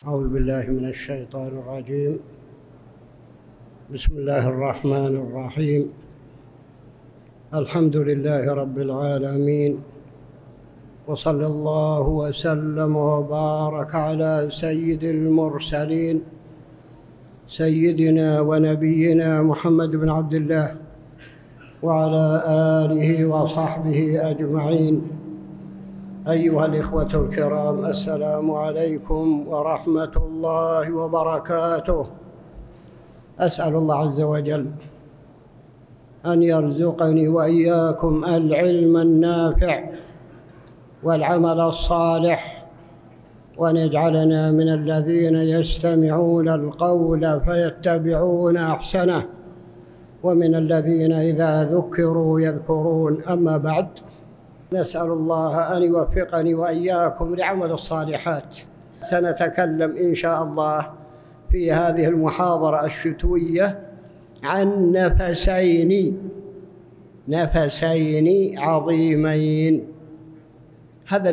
أعوذ بالله من الشيطان الرجيم. بسم الله الرحمن الرحيم. الحمد لله رب العالمين، وصلى الله وسلم وبارك على سيد المرسلين سيدنا ونبينا محمد بن عبد الله وعلى آله وصحبه أجمعين. أيها الإخوة الكرام، السلام عليكم ورحمة الله وبركاته. أسأل الله عز وجل أن يرزقني وإياكم العلم النافع والعمل الصالح، وأن يجعلنا من الذين يستمعون القول فيتبعون أحسنه، ومن الذين إذا ذكروا يذكرون. أما بعد، نسأل الله أن يوفقني وإياكم لعمل الصالحات. سنتكلم إن شاء الله في هذه المحاضرة الشتوية عن نفسين عظيمين. هذا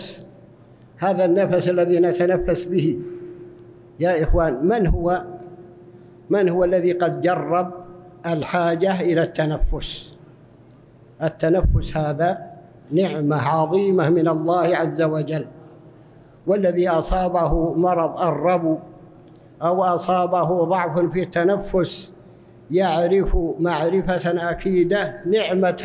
النفس الذي نتنفس به يا إخوان، من هو الذي قد جرب الحاجة إلى التنفس؟ التنفس هذا نعمة عظيمة من الله عز وجل، والذي أصابه مرض الربو أو أصابه ضعف في التنفس يعرف معرفة أكيدة نعمة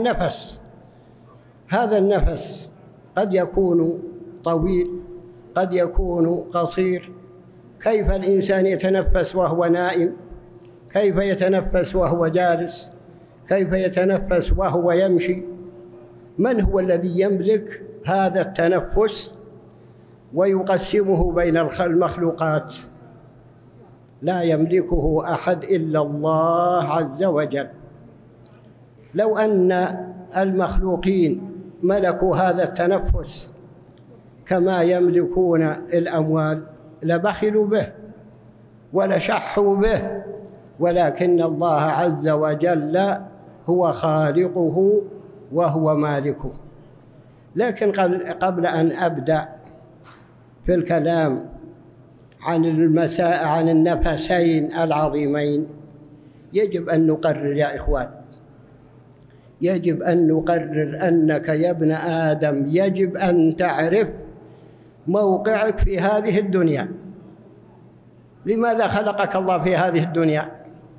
هذا النفس قد يكون طويل، قد يكون قصير. كيف الإنسان يتنفس وهو نائم؟ كيف يتنفس وهو جالس؟ كيف يتنفس وهو يمشي؟ من هو الذي يملك هذا التنفس ويقسمه بين المخلوقات؟ لا يملكه أحد إلا الله عز وجل. لو أن المخلوقين ملكوا هذا التنفس كما يملكون الأموال لبخلوا به ولشحوا به، ولكن الله عز وجل هو خالقه وهو مالكه. لكن قبل أن أبدأ في الكلام عن النفسين العظيمين، يجب أن نقرر يا إخوان، يجب أن نقرر أنك يا ابن آدم يجب أن تعرف موقعك في هذه الدنيا. لماذا خلقك الله في هذه الدنيا؟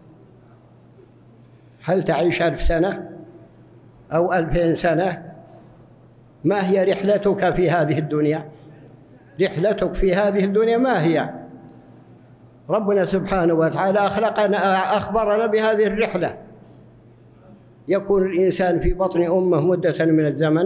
هل تعيش 1000 سنة أو 2000 سنة؟ ما هي رحلتك في هذه الدنيا؟ رحلتك في هذه الدنيا ما هي؟ ربنا سبحانه وتعالى أخبرنا بهذه الرحلة. يكون الإنسان في بطن أمه مدة من الزمن،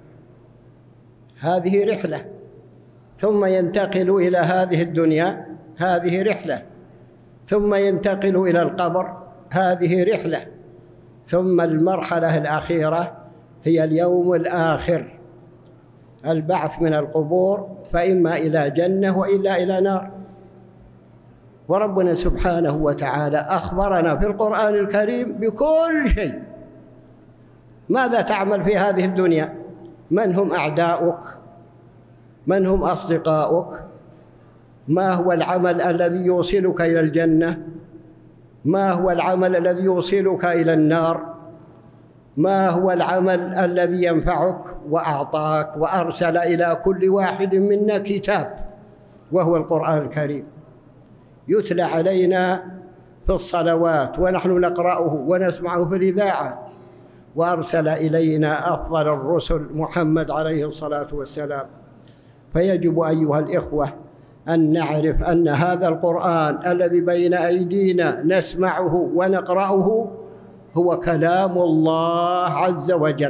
هذه رحلة، ثم ينتقل إلى هذه الدنيا، هذه رحلة، ثم ينتقل إلى القبر، هذه رحلة، ثم المرحلة الأخيرة هي اليوم الآخر، البعث من القبور، فإما إلى جنة وإلا إلى نار. وربنا سبحانه وتعالى أخبرنا في القرآن الكريم بكل شيء. ماذا تعمل في هذه الدنيا؟ من هم أعداؤك؟ من هم أصدقاؤك؟ ما هو العمل الذي يوصلك إلى الجنة؟ ما هو العمل الذي يوصلك إلى النار؟ ما هو العمل الذي ينفعك وأعطاك وأرسل إلى كل واحد منا كتاب، وهو القرآن الكريم، يتلى علينا في الصلوات ونحن نقرأه ونسمعه في الإذاعة. وأرسل إلينا أفضل الرسل محمد عليه الصلاة والسلام. فيجب أيها الإخوة أن نعرف أن هذا القرآن الذي بين أيدينا نسمعه ونقرأه هو كلام الله عز وجل،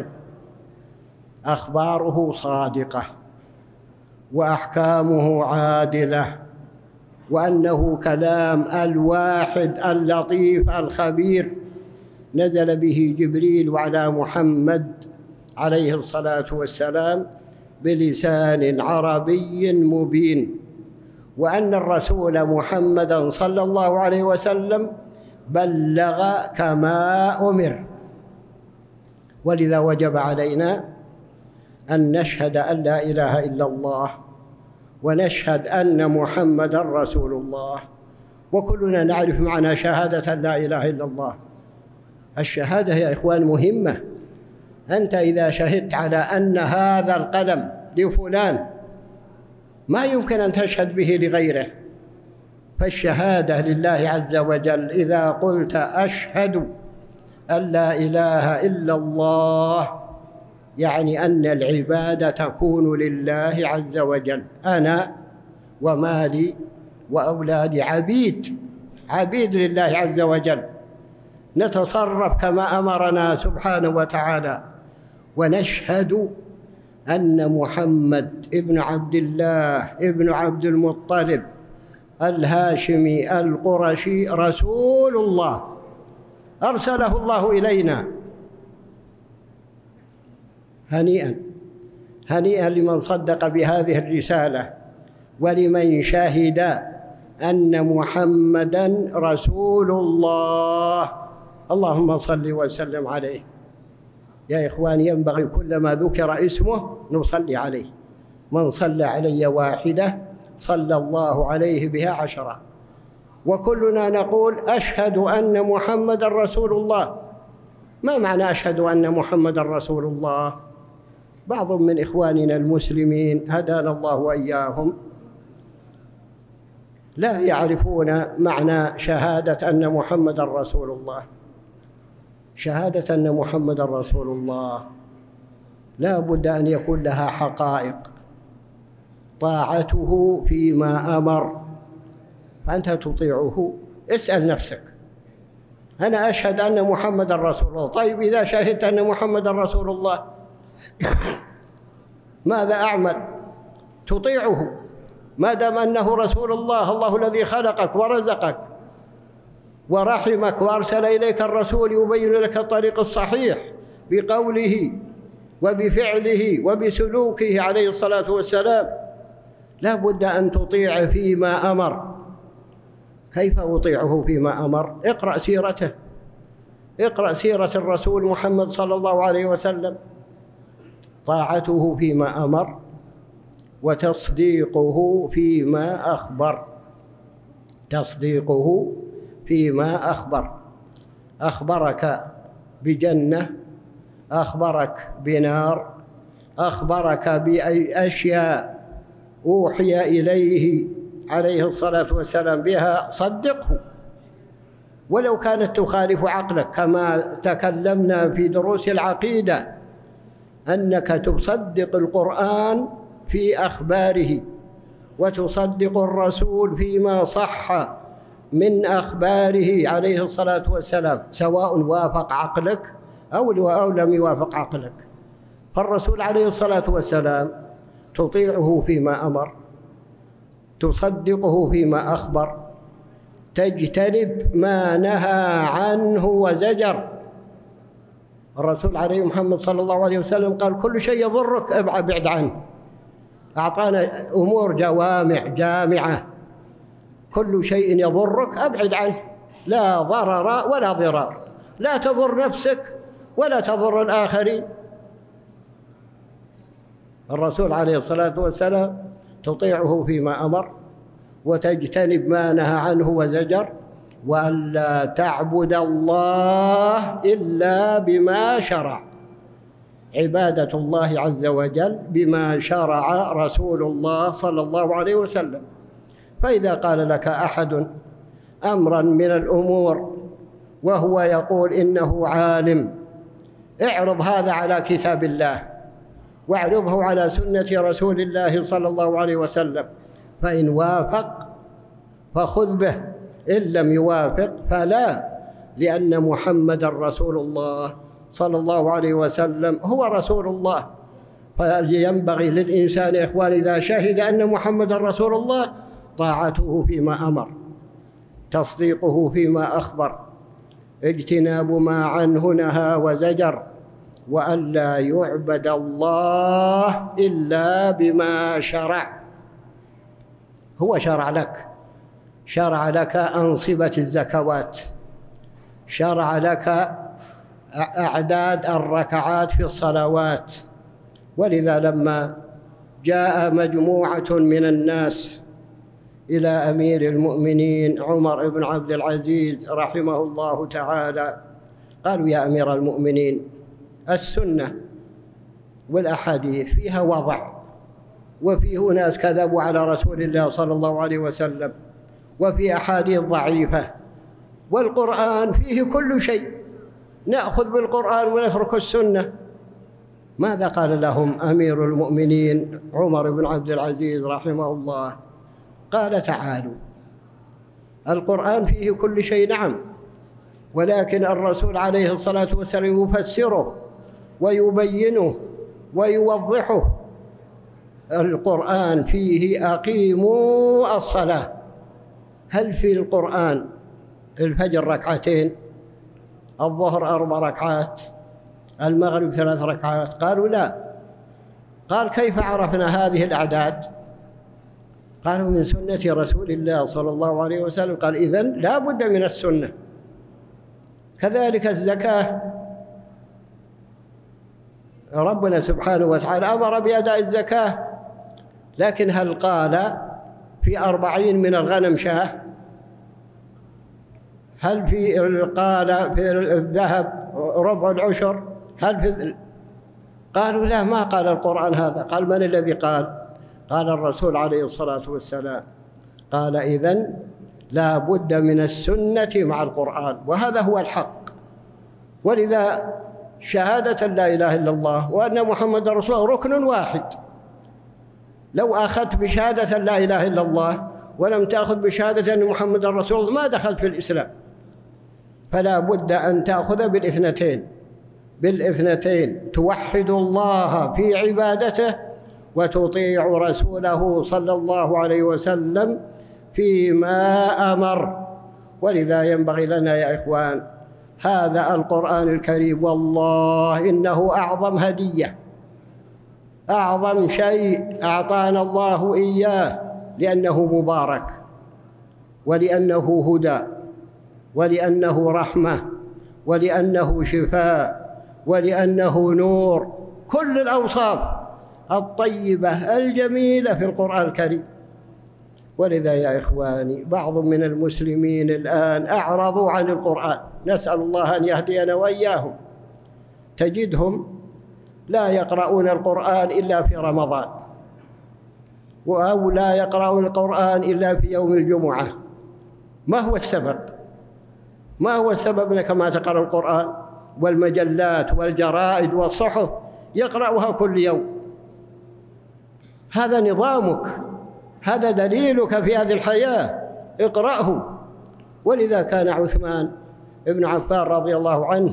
أخباره صادقة وأحكامه عادلة، وأنه كلام الواحد اللطيف الخبير، نزل به جبريل على محمد عليه الصلاة والسلام بلسان عربي مبين، وأن الرسول محمدًا صلى الله عليه وسلم بلغ كما أمر. ولذا وجب علينا أن نشهد أن لا إله إلا الله ونشهد أن محمدًا رسول الله. وكلنا نعرف معنى شهادة أن لا إله إلا الله. الشهادة يا إخوان مهمة. أنت إذا شهدت على أن هذا القلم لفلان ما يمكن أن تشهد به لغيره. فالشهادة لله عز وجل إذا قلت أشهد أن لا إله إلا الله يعني أن العبادة تكون لله عز وجل. أنا ومالي وأولادي عبيد لله عز وجل، نتصرف كما أمرنا سبحانه وتعالى. ونشهد أن محمد ابن عبد الله ابن عبد المطلب الهاشمي القرشي رسول الله أرسله الله إلينا. هنيئا لمن صدق بهذه الرسالة ولمن شهد أن محمدًا رسول الله. اللهم صل وسلم عليه. يا إخواني، ينبغي كلما ذكر اسمه نصلي عليه. من صلى علي واحدة صلى الله عليه بها 10. وكلنا نقول أشهد أن محمدًا رسول الله. ما معنى أشهد أن محمدًا رسول الله؟ بعض من إخواننا المسلمين هدانا الله وإياهم لا يعرفون معنى شهادة أن محمدًا رسول الله. شهادة أن محمدًا رسول الله لا بد أن يكون لها حقائق. طاعته فيما أمر، فأنت تطيعه. اسأل نفسك، أنا أشهد أن محمدًا رسول الله. طيب إذا شهدت أن محمدًا رسول الله ماذا أعمل؟ تطيعه ما دام أنه رسول الله. الله الذي خلقك ورزقك ورحمك وأرسل إليك الرسول يبين لك الطريق الصحيح بقوله وبفعله وبسلوكه عليه الصلاة والسلام. لا بد أن تطيع فيما أمر. كيف أطيعه فيما أمر؟ اقرأ سيرته، اقرأ سيرة الرسول محمد صلى الله عليه وسلم. طاعته فيما أمر وتصديقه فيما أخبر. تصديقه فيما أخبر. أخبرك بجنة، أخبرك بنار، أخبرك بأشياء أوحي إليه عليه الصلاة والسلام بها، صدقه ولو كانت تخالف عقلك. كما تكلمنا في دروس العقيدة أنك تصدق القرآن في أخباره وتصدق الرسول فيما صح من أخباره عليه الصلاة والسلام، سواء وافق عقلك أو لم يوافق عقلك. فالرسول عليه الصلاة والسلام تطيعه فيما أمر، تصدقه فيما أخبر، تجتنب ما نهى عنه وزجر. الرسول عليه محمد صلى الله عليه وسلم قال كل شيء يضرك ابعد عنه. أعطانا أمور جامعة. كل شيء يضرك أبعد عنه، لا ضرر ولا ضرار، لا تضر نفسك ولا تضر الآخرين. الرسول عليه الصلاة والسلام تطيعه فيما أمر وتجتنب ما نهى عنه وزجر، وألا تعبد الله إلا بما شرع. عبادة الله عز وجل بما شرع رسول الله صلى الله عليه وسلم. فإذا قال لك أحد أمرا من الأمور وهو يقول إنه عالم، اعرض هذا على كتاب الله واعرضه على سنة رسول الله صلى الله عليه وسلم، فإن وافق فخذ به، إن لم يوافق فلا، لأن محمدًا رسول الله صلى الله عليه وسلم هو رسول الله. فينبغي للإنسان يا إخوان إذا شهد أن محمدًا رسول الله طاعته فيما أمر، تصديقه فيما أخبر، اجتناب ما عنه نهى وزجر، وألا يعبد الله إلا بما شرع. هو شرع لك أنصبة الزكوات، شرع لك أعداد الركعات في الصلوات. ولذا لما جاء مجموعة من الناس إلى أمير المؤمنين عمر بن عبد العزيز رحمه الله تعالى، قالوا: يا أمير المؤمنين، السنة والأحاديث فيها وضع، وفيه ناس كذبوا على رسول الله صلى الله عليه وسلم، وفي أحاديث ضعيفة، والقرآن فيه كل شيء، نأخذ بالقرآن ونترك السنة. ماذا قال لهم أمير المؤمنين عمر بن عبد العزيز رحمه الله؟ قال: تعالوا، القرآن فيه كل شيء، نعم، ولكن الرسول عليه الصلاة والسلام يفسره ويبينه ويوضحه. القرآن فيه أقيموا الصلاة. هل في القرآن الفجر ركعتين، الظهر 4 ركعات، المغرب 3 ركعات؟ قالوا: لا. قال: كيف عرفنا هذه الأعداد؟ قالوا: من سنة رسول الله صلى الله عليه وسلم. قال: إذن لا بد من السنة. كذلك الزكاة، ربنا سبحانه وتعالى أمر بأداء الزكاة، لكن هل قال في 40 من الغنم شاة؟ هل قال في الذهب ربع العشر؟ قالوا: لا، ما قال القرآن هذا. قال: من الذي قال؟ قال: الرسول عليه الصلاة والسلام. قال: إذن لا بد من السنة مع القرآن، وهذا هو الحق. ولذا شهادة لا إله إلا الله وأن محمد رسول الله ركن واحد. لو أخذت بشهادة لا إله إلا الله ولم تأخذ بشهادة أن محمد رسول الله ما دخلت في الإسلام. فلا بد أن تأخذ بالاثنتين، توحد الله في عبادته وتطيع رسوله صلى الله عليه وسلم فيما أمر. ولذا ينبغي لنا يا إخوان هذا القرآن الكريم، والله إنه أعظم هدية، أعظم شيء أعطانا الله إياه، لأنه مبارك، ولأنه هدى، ولأنه رحمة، ولأنه شفاء، ولأنه نور، كل الأوصاف الطيبة الجميلة في القرآن الكريم. ولذا يا إخواني بعض من المسلمين الآن أعرضوا عن القرآن، نسأل الله أن يهدينا وإياهم. تجدهم لا يقرؤون القرآن إلا في رمضان، أو لا يقرؤون القرآن إلا في يوم الجمعة. ما هو السبب؟ ما هو السبب أنك ما تقرأ القرآن؟ والمجلات والجرائد والصحف يقرأها كل يوم. هذا نظامك، هذا دليلك في هذه الحياة، اقرأه. ولذا كان عثمان بن عفان رضي الله عنه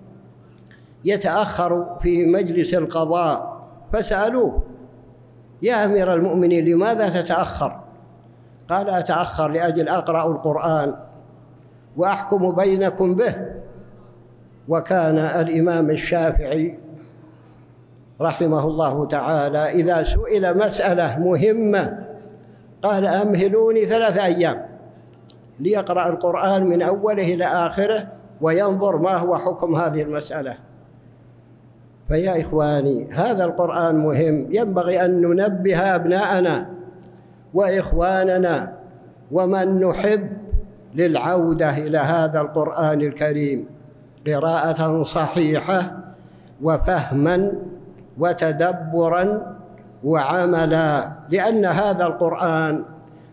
يتأخر في مجلس القضاء، فسألوه: يا أمير المؤمنين لماذا تتأخر؟ قال: أتأخر لأجل أقرأ القرآن وأحكم بينكم به. وكان الإمام الشافعي رحمه الله تعالى إذا سئل مسألة مهمة قال: أمهلوني 3 أيام ليقرأ القرآن من أوله إلى آخره وينظر ما هو حكم هذه المسألة. فيا إخواني هذا القرآن مهم، ينبغي أن ننبه أبناءنا وإخواننا ومن نحب للعودة إلى هذا القرآن الكريم قراءة صحيحة وفهما وتدبرا وعملا، لأن هذا القرآن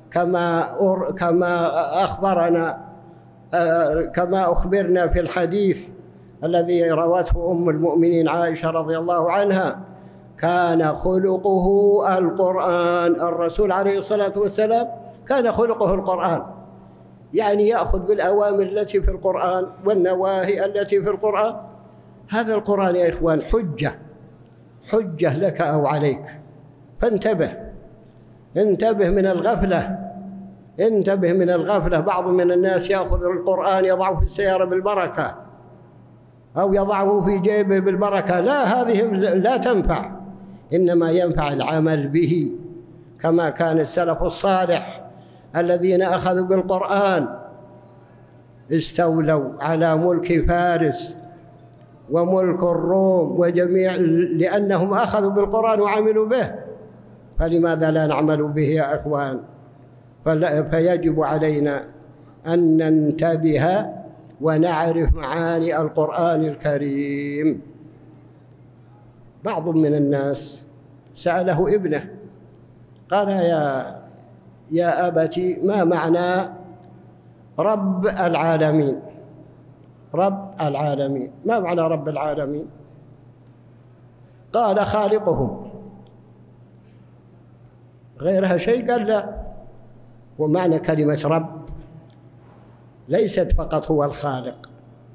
كما أخبرنا في الحديث الذي روته أم المؤمنين عائشة رضي الله عنها: كان خلقه القرآن. الرسول عليه الصلاة والسلام كان خلقه القرآن، يعني يأخذ بالأوامر التي في القرآن والنواهي التي في القرآن. هذا القرآن يا إخوان حجة لك أو عليك، فانتبه من الغفلة، انتبه من الغفلة. بعض من الناس يأخذ القرآن يضعه في السيارة بالبركة أو يضعه في جيبه بالبركة. لا، هذه لا تنفع، إنما ينفع العمل به، كما كان السلف الصالح الذين أخذوا بالقرآن استولوا على ملك فارس وملك الروم وجميع، لأنهم أخذوا بالقرآن وعملوا به. فلماذا لا نعمل به يا إخوان؟ فيجب علينا أن ننتبه ونعرف معاني القرآن الكريم. بعض من الناس سأله ابنه قال: يا أبتي، ما معنى رب العالمين؟ رب العالمين، ما معنى رب العالمين؟ قال: خالقهم. غيرها شيء؟ قال: لا. ومعنى كلمة رب ليست فقط هو الخالق،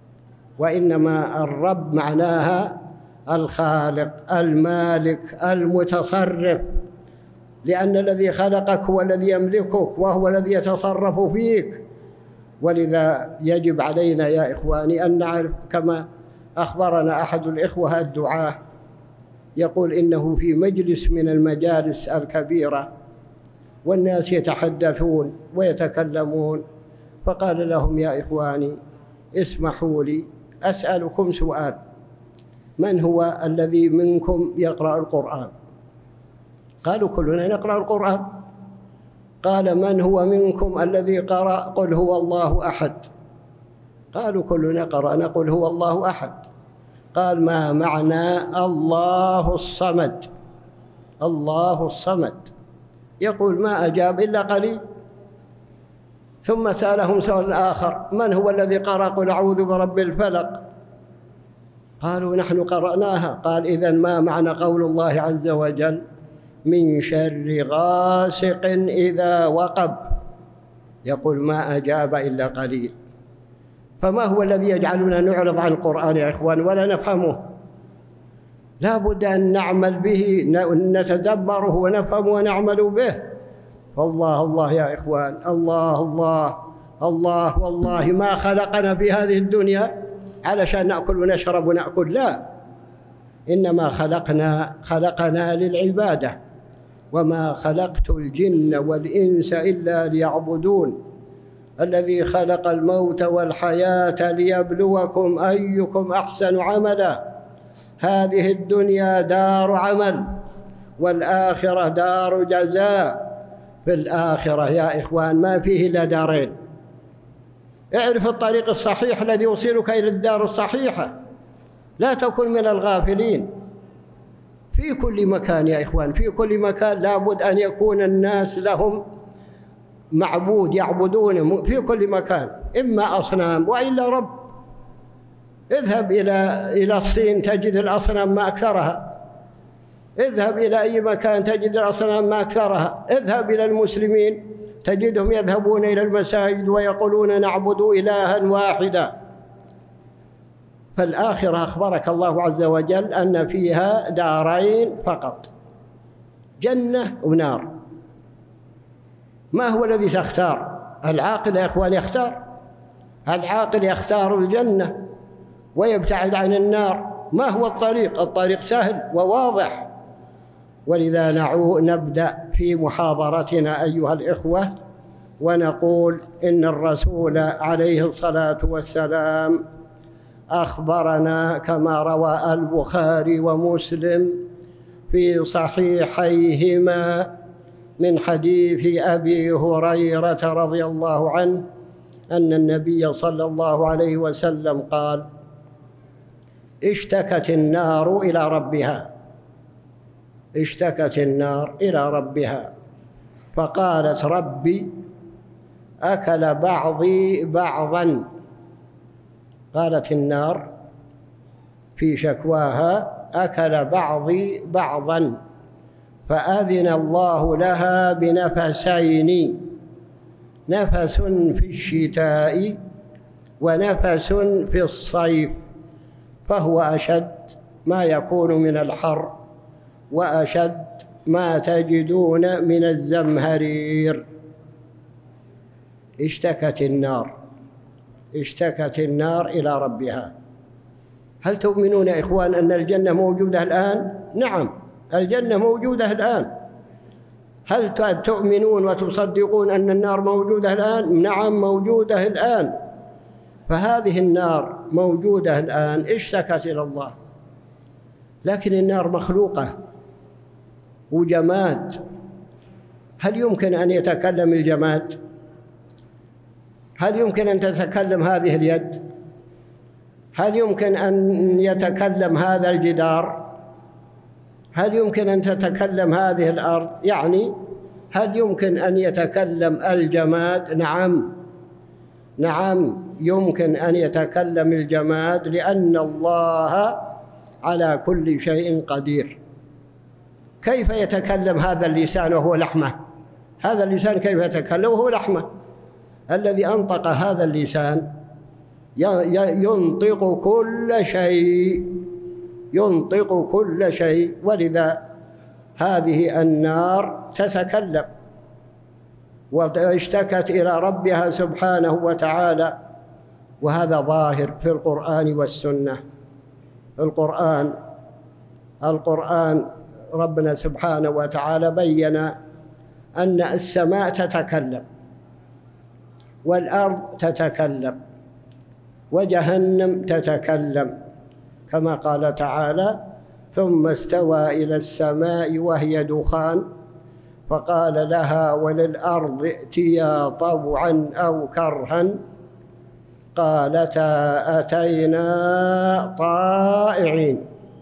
وإنما الرب معناها الخالق المالك المتصرف، لأن الذي خلقك هو الذي يملكك وهو الذي يتصرف فيك. ولذا يجب علينا يا إخواني أن نعرف، كما أخبرنا أحد الإخوة الدعاة يقول إنه في مجلس من المجالس الكبيرة والناس يتحدثون ويتكلمون، فقال لهم: يا إخواني اسمحوا لي أسألكم سؤال، من هو الذي منكم يقرأ القرآن؟ قالوا: كلنا نقرأ القرآن. قال: من هو منكم الذي قرأ قل هو الله أحد؟ قالوا: كلنا قرأنا قل هو الله أحد. قال: ما معنى الله الصمد؟ الله الصمد. يقول: ما أجاب إلا قليل. ثم سألهم سؤال آخر: من هو الذي قرأ قل أعوذ برب الفلق؟ قالوا: نحن قرأناها. قال: إذن ما معنى قول الله عز وجل: من شر غاسق إذا وقب؟ يقول: ما أجاب إلا قليل. فما هو الذي يجعلنا نعرض عن القرآن يا إخوان ولا نفهمه؟ لا بد أن نعمل به، نتدبره ونفهم ونعمل به. فالله الله يا إخوان، الله الله الله، والله ما خلقنا في هذه الدنيا علشان نأكل ونشرب ونأكل، لا، إنما خلقنا للعبادة. وما خلقت الجن والإنس إلا ليعبدون. الذي خلق الموت والحياة ليبلوكم أيكم أحسن عملا. هذه الدنيا دار عمل والآخرة دار جزاء. في الآخرة يا إخوان ما فيه إلا دارين. اعرف الطريق الصحيح الذي يوصلك إلى الدار الصحيحة، لا تكن من الغافلين. في كل مكان يا إخوان، في كل مكان لابد أن يكون الناس لهم معبود يعبدونه في كل مكان، إما أصنام وإلا رب. اذهب إلى الصين تجد الأصنام ما أكثرها، اذهب إلى أي مكان تجد الأصنام ما أكثرها، اذهب إلى المسلمين تجدهم يذهبون إلى المساجد ويقولون نعبد إلها واحدا. فالآخرة أخبرك الله عز وجل أن فيها دارين فقط، جنة ونار. ما هو الذي تختار؟ العاقل يا إخوان يختار، العاقل يختار الجنة ويبتعد عن النار. ما هو الطريق؟ الطريق سهل وواضح. ولذا نبدأ في محاضرتنا أيها الإخوة ونقول إن الرسول عليه الصلاة والسلام أخبرنا كما روى البخاري ومسلم في صحيحيهما من حديث أبي هريرة رضي الله عنه أن النبي صلى الله عليه وسلم قال: اشتكت النار إلى ربها، اشتكت النار إلى ربها فقالت: ربي أكل بعضي بعضا. قالت النار في شكواها: أكل بعضي بعضا. فأذن الله لها بنفسين، نفس في الشتاء ونفس في الصيف، فهو أشد ما يكون من الحر وأشد ما تجدون من الزمهرير. اشتكت النار إلى ربها. هل تؤمنون يا إخوان أن الجنة موجودة الآن؟ نعم، الجنة موجودة الآن. هل تؤمنون وتصدقون أن النار موجودة الآن؟ نعم، موجودة الآن. فهذه النار موجودة الآن، اشتكت إلى الله. لكن النار مخلوقة وجماد هل يمكن أن يتكلم الجماد؟ هل يمكن أن تتكلم هذه اليد؟ هل يمكن أن يتكلم هذا الجدار؟ هل يمكن أن تتكلم هذه الأرض؟ يعني هل يمكن أن يتكلم الجماد؟ نعم، نعم يمكن أن يتكلم الجماد، لأن الله على كل شيء قدير. كيف يتكلم هذا اللسان وهو لحمة؟ هذا اللسان كيف يتكلم وهو لحمة؟ الذي أنطق هذا اللسان ينطق كل شيء، ينطق كل شيء. ولذا هذه النار تتكلم واشتكت إلى ربها سبحانه وتعالى، وهذا ظاهر في القرآن والسنة. القرآن ربنا سبحانه وتعالى بين أن السماء تتكلم والأرض تتكلم وجهنم تتكلم، كما قال تعالى: ثم استوى إلى السماء وهي دخان فقال لها وللأرض ائتيا طوعا أو كرها قالتا أتينا طائعين.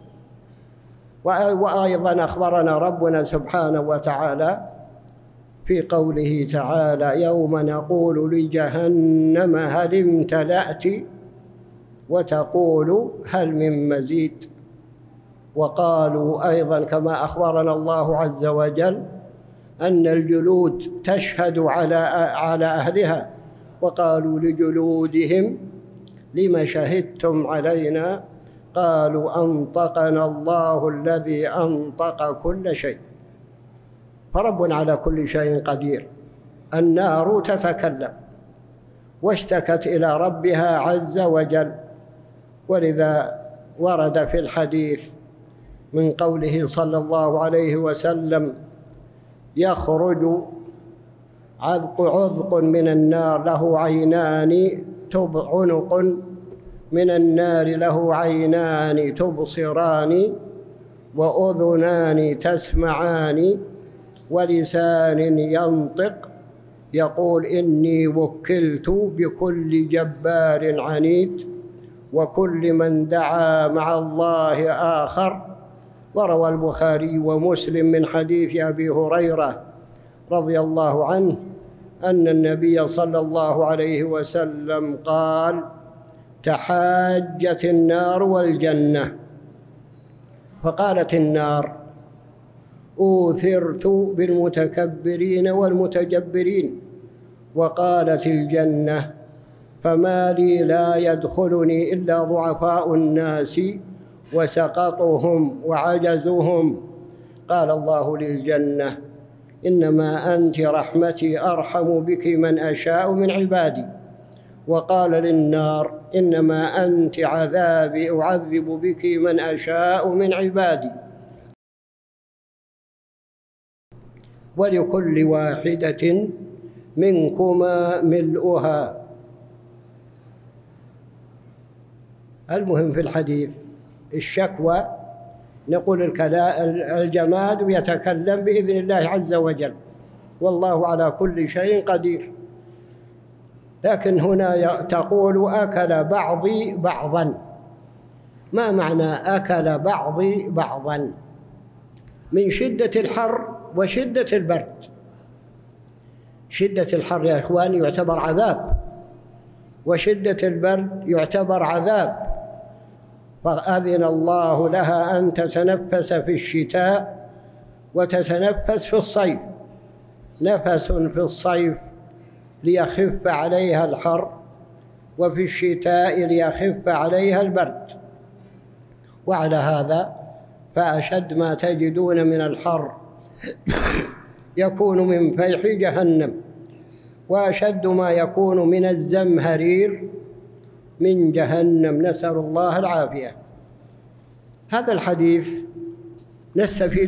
وأيضا أخبرنا ربنا سبحانه وتعالى في قوله تعالى: يوم نقول لجهنم هل امتلأت وتقول هل من مزيد. وقالوا أيضا كما أخبرنا الله عز وجل أن الجلود تشهد على أهلها، وقالوا لجلودهم لم شهدتم علينا قالوا أنطقنا الله الذي أنطق كل شيء. فربنا على كل شيء قدير. النار تتكلم واشتكت إلى ربها عز وجل، ولذا ورد في الحديث من قوله صلى الله عليه وسلم: يخرج عذق من النار له عينان عنق من النار له عينان تبصران وأذنان تسمعان ولسان ينطق يقول إني وكلت بكل جبار عنيد وكل من دعا مع الله آخر. وروى البخاري ومسلم من حديث أبي هريرة رضي الله عنه أن النبي صلى الله عليه وسلم قال: تحاجت النار والجنة، فقالت النار: أوثرت بالمتكبرين والمتجبرين. وقالت الجنة: فما لي لا يدخلني إلا ضعفاء الناس وسقطهم وعجزهم. قال الله للجنة: إنما أنت رحمتي أرحم بك من أشاء من عبادي. وقال للنار: إنما أنت عذابي أعذب بك من أشاء من عبادي. ولكل واحدة منكما ملؤها. المهم في الحديث الشكوى، نقول الجماد يتكلم بإذن الله عز وجل، والله على كل شيء قدير. لكن هنا تقول: أكل بعضي بعضا. ما معنى أكل بعضي بعضا؟ من شدة الحر وشدة البرد. شدة الحر يا إخواني يعتبر عذاب، وشدة البرد يعتبر عذاب. فأذن الله لها أن تتنفس في الشتاء وتتنفس في الصيف، نفس في الصيف ليخف عليها الحر، وفي الشتاء ليخف عليها البرد. وعلى هذا فأشد ما تجدون من الحر يكون من فيح جهنم، وأشد ما يكون من الزمهرير من جهنم، نسأل الله العافية. هذا الحديث نستفيد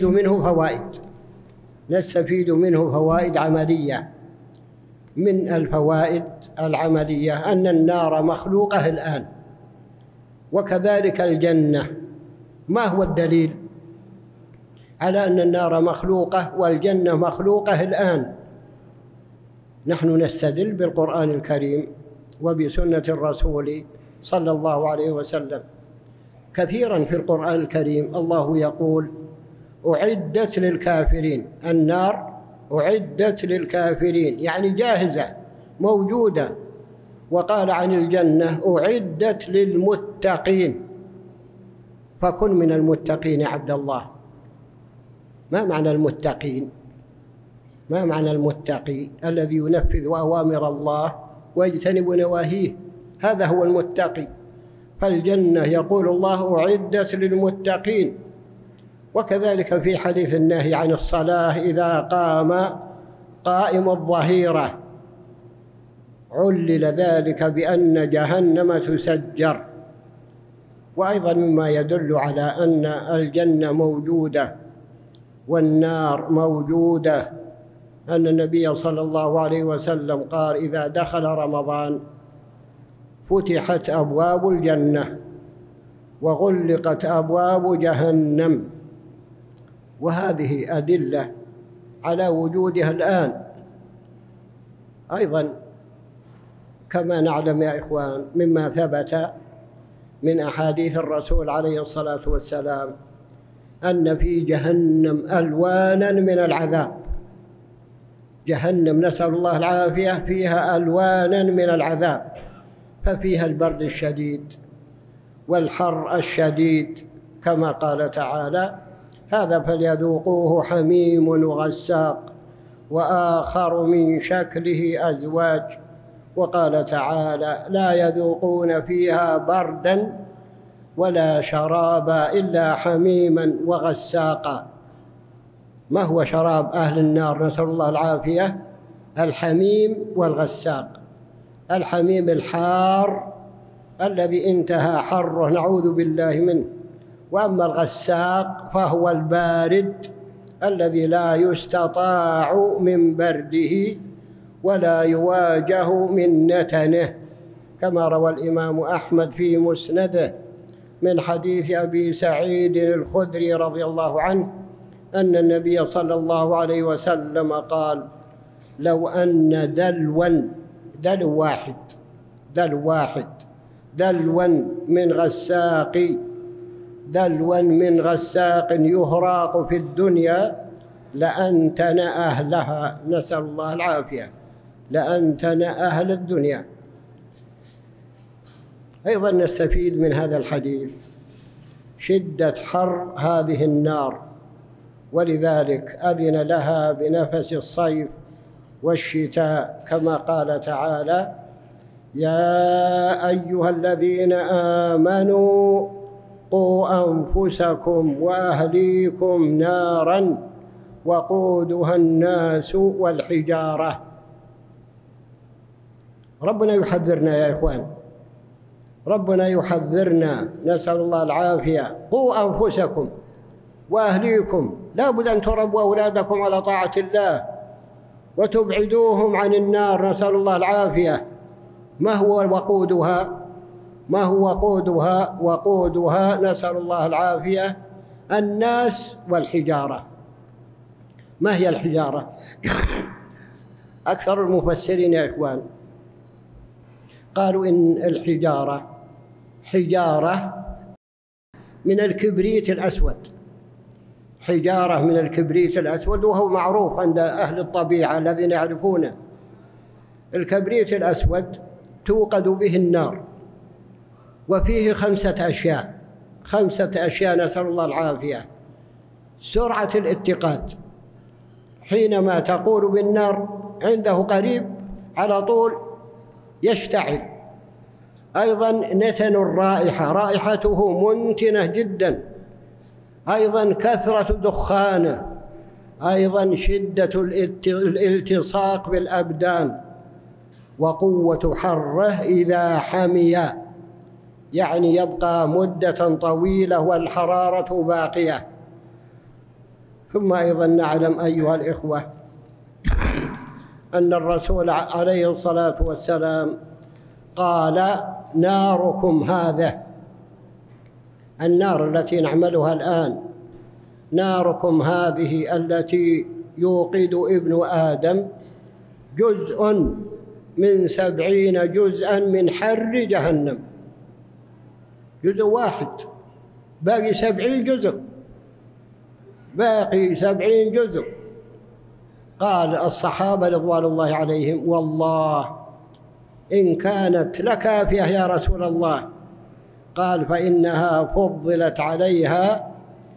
منه فوائد عملية. من الفوائد العملية أن النار مخلوقة الآن، وكذلك الجنة. ما هو الدليل؟ على أن النار مخلوقة والجنة مخلوقة الآن. نحن نستدل بالقرآن الكريم وبسنة الرسول صلى الله عليه وسلم. كثيرا في القرآن الكريم الله يقول أعدت للكافرين، النار أعدت للكافرين يعني جاهزة موجودة. وقال عن الجنة أعدت للمتقين، فكن من المتقين يا عبد الله. ما معنى المتقين؟ ما معنى المتقي؟ الذي ينفذ أوامر الله ويجتنب نواهيه، هذا هو المتقي. فالجنة يقول الله أعدت للمتقين. وكذلك في حديث النهي عن الصلاة إذا قام قائم الظهيرة علل ذلك بأن جهنم تسجر. وأيضا مما يدل على أن الجنة موجودة والنار موجودة أن النبي صلى الله عليه وسلم قال إذا دخل رمضان فتحت أبواب الجنة وغلقت أبواب جهنم. وهذه أدلة على وجودها الآن. أيضا كما نعلم يا إخوان مما ثبت من أحاديث الرسول عليه الصلاة والسلام أن في جهنم ألوانا من العذاب. جهنم نسأل الله العافية فيها ألوانا من العذاب، ففيها البرد الشديد والحر الشديد كما قال تعالى هذا فليذوقوه حميم وغساق وآخر من شكله أزواج. وقال تعالى لا يذوقون فيها بردا ولا شرابا إلا حميما وغساقا. ما هو شراب أهل النار نسأل الله العافية؟ الحميم والغساق. الحميم الحار الذي انتهى حره نعوذ بالله منه، وأما الغساق فهو البارد الذي لا يستطاع من برده ولا يواجه من نتنه، كما روى الإمام أحمد في مسنده من حديث أبي سعيد الخدري رضي الله عنه أن النبي صلى الله عليه وسلم قال لو أن دلوا من غساق يهراق في الدنيا لأنتن أهلها نسأل الله العافية، لأنتن أهل الدنيا. أيضا نستفيد من هذا الحديث شدة حر هذه النار، ولذلك أذن لها بنفس الصيف والشتاء كما قال تعالى يا أيها الذين آمنوا قوا أنفسكم وأهليكم نارا وقودها الناس والحجارة. ربنا يحذرنا يا إخوان، ربنا يحذرنا نسأل الله العافية. قوا أنفسكم وأهليكم، لا بد أن تربوا أولادكم على طاعة الله وتبعدوهم عن النار نسأل الله العافية. ما هو وقودها؟ ما هو وقودها؟ وقودها نسأل الله العافية الناس والحجارة. ما هي الحجارة؟ أكثر المفسرين يا إخوان قالوا إن الحجارة حجارة من الكبريت الأسود، حجارة من الكبريت الأسود، وهو معروف عند أهل الطبيعة الذين يعرفونه. الكبريت الأسود توقد به النار، وفيه خمسة أشياء نسأل الله العافية. سرعة الاتقاد، حينما تقول بالنار عنده قريب على طول يشتعل. أيضا نتن الرائحة، رائحته منتنة جدا. أيضا كثرة دخانه. أيضا شدة الالتصاق بالأبدان، وقوة حره إذا حمي، يعني يبقى مدة طويلة والحرارة باقية. ثم أيضا نعلم أيها الإخوة أن الرسول عليه الصلاة والسلام قال ناركم هذه، النار التي نعملها الآن ناركم هذه التي يوقد ابن آدم جزء من 70 جزءا من حر جهنم. جزء واحد، باقي 70 جزء، باقي 70 جزء. قال الصحابة رضوان الله عليهم: والله إن كانت لكافية يا رسول الله. قال: فإنها فضلت عليها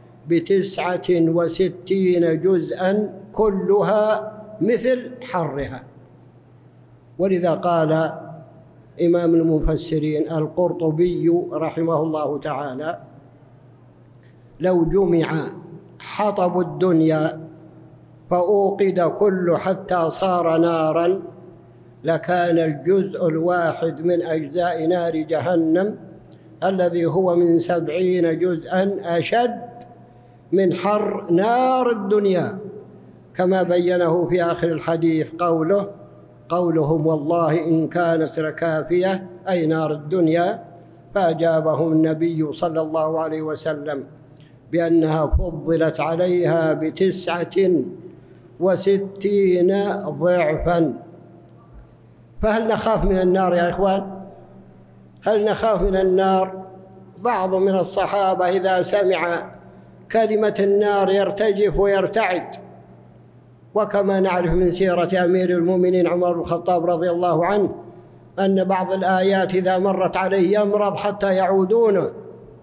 ب69 جزءا كلها مثل حرها. ولذا قال إمام المفسرين القرطبي رحمه الله تعالى: لو جمع حطب الدنيا فأوقد كل حتى صار نارا لكان الجزء الواحد من أجزاء نار جهنم الذي هو من 70 جزءا أشد من حر نار الدنيا، كما بينه في آخر الحديث قولهم: والله إن كانت لكافية، أي نار الدنيا. فأجابهم النبي صلى الله عليه وسلم بأنها فضلت عليها ب69 ضعفا. فهل نخاف من النار يا إخوان؟ هل نخاف من النار؟ بعض من الصحابة إذا سمع كلمة النار يرتجف ويرتعد، وكما نعرف من سيرة أمير المؤمنين عمر بن الخطاب رضي الله عنه أن بعض الآيات إذا مرت عليه يمرض حتى يعودون.